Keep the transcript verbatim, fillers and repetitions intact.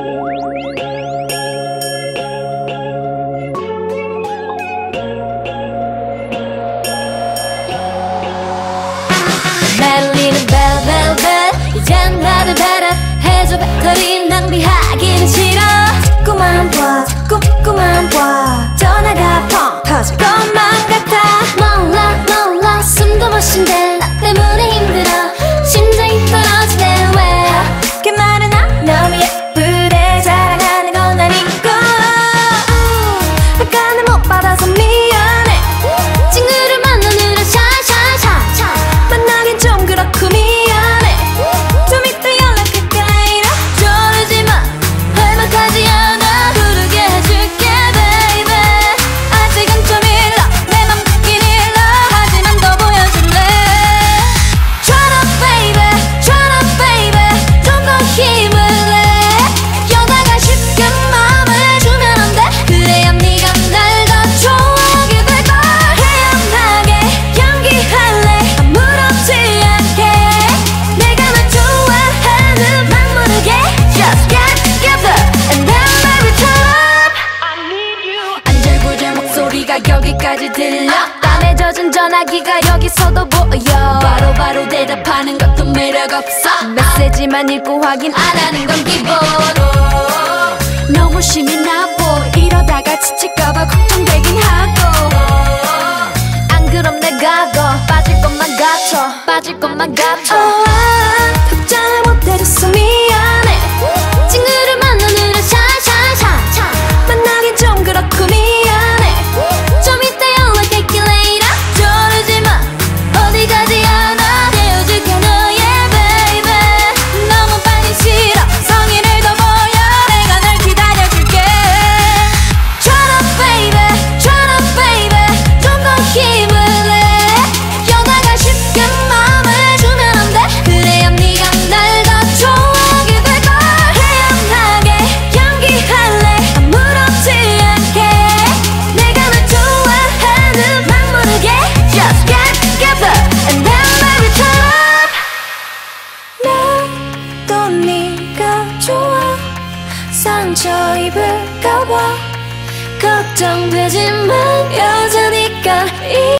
날리는 벨벨벨 이젠 나를 배려해줘. 배터리 낭비하기는 싫어. 자꾸만 봐 자꾸만 봐 전화가 펑 터질 것만 같아. 몰라 몰라 숨도 못 쉰대. 나 때문에 힘들어 심장이 떨어지네. 왜 그 말은 안 너무 예쁘대. 자랑하는 건 아니고 약간은 못 받아서 미안해. 친구를 만나느라 샤샤샤 만나긴 좀 그렇고 미안해. 좀 이따 연락할게 later. 조르지마 할만하지 않아. 부르게 해줄게 baby. 아직은 좀 일러 내 맘 듣긴 일러. 하지만 더 보여줄래. Shut up baby shut up baby. 좀 더 힘을 내. 여자가 쉽게 마음을 주면 안 돼. 그래야 네가 날 더 좋아하게 될걸. 태연하게 연기할래 아무렇지 않게. 내가 널 좋아하는 막 모르게. Just get together and then baby turn up. I need you. 안절부절 목소리가 여기까지 들려. 땀에 젖은 전화기가 여기서도 보여. 바로바로 바로 대답하는 것도 매력없어. 메시지만 읽고 확인 안 하는 건 기본. 너무 심이 나보. 이러다가 지칠까봐 걱정되긴 하고. 안 그럼 내가 더 빠질 것만 같아. 빠질 것만 같아. oh, 아, 답장을 못해줘서 미안해. 친구를 만나느라 샤샤샤 만나긴 좀 그렇고 미안해. 좀 이따 연락할게 later. 조르지마 어디 가지 않아. 헤어질게 너의 baby. 너무 빨리 싫어 성의를 더 보여. 내가 널 기다려줄게. Shut up baby shut up baby. 좀 더 힘을 내. 여자가 쉽게 마음을 주면 안 돼. 그래야 네가 날 더 좋아하게 될걸. 태연하게 연기할래 아무렇지 않게. 내가 널 좋아하는 막 모르게. Just get together and then baby turn up. 나도 네가 좋아. 상처 입을까봐 걱정되지만 여자니까